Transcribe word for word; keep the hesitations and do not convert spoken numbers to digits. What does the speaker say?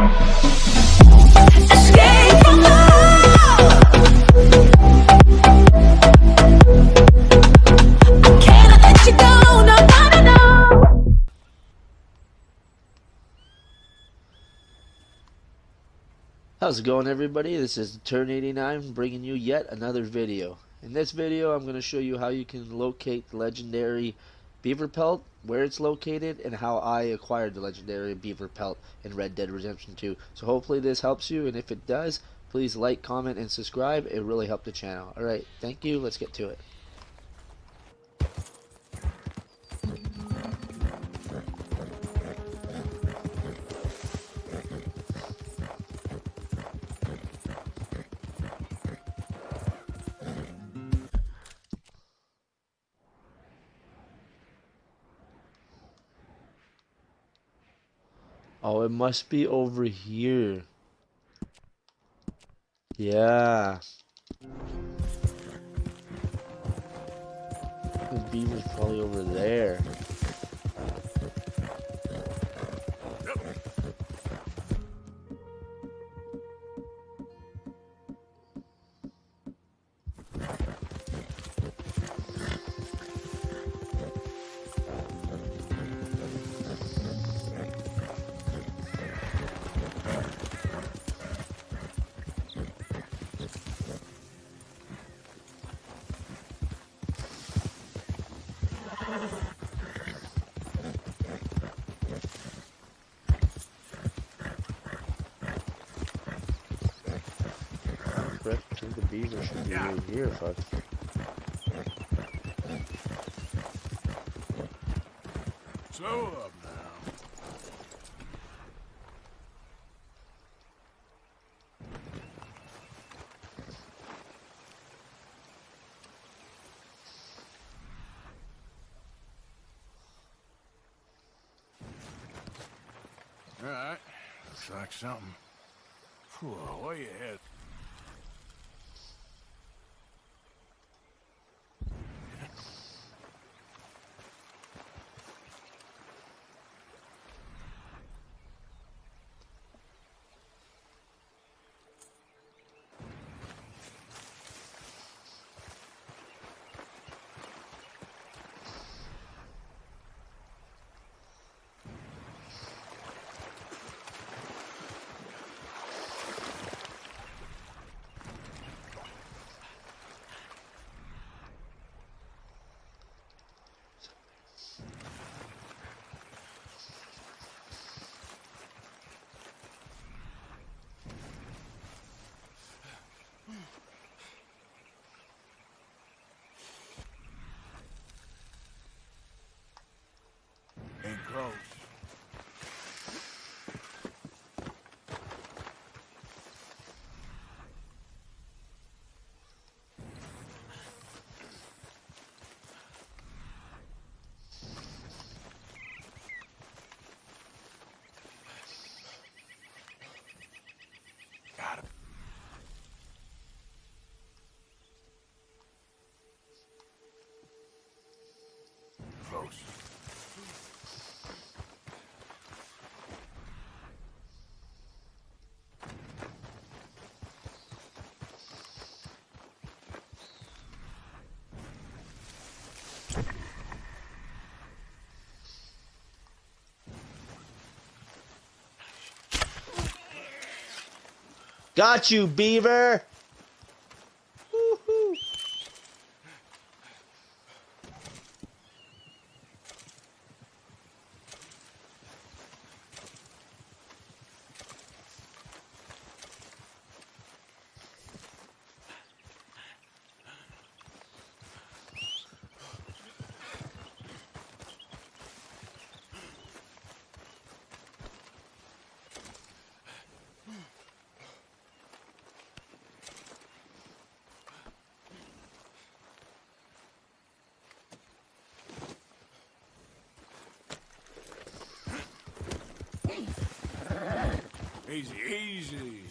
Escape from love. I cannot let you go. No, no, no, no. How's it going, everybody? This is Turn eighty-nine bringing you yet another video. In this video I'm going to show you how you can locate the legendary Beaver pelt, where it's located, and how I acquired the legendary Beaver pelt in Red Dead Redemption two. So hopefully this helps you, and if it does, please like, comment, and subscribe. It really helped the channel. Alright, thank you. Let's get to it. Oh, it must be over here. Yeah. The beaver's probably over there. I think the beaver should be right here, fuck. Slow up now. All right, looks like something. Whew, way ahead. Ain't close. Got him. Close. Got you, Beaver! Woo-hoo. Easy, easy.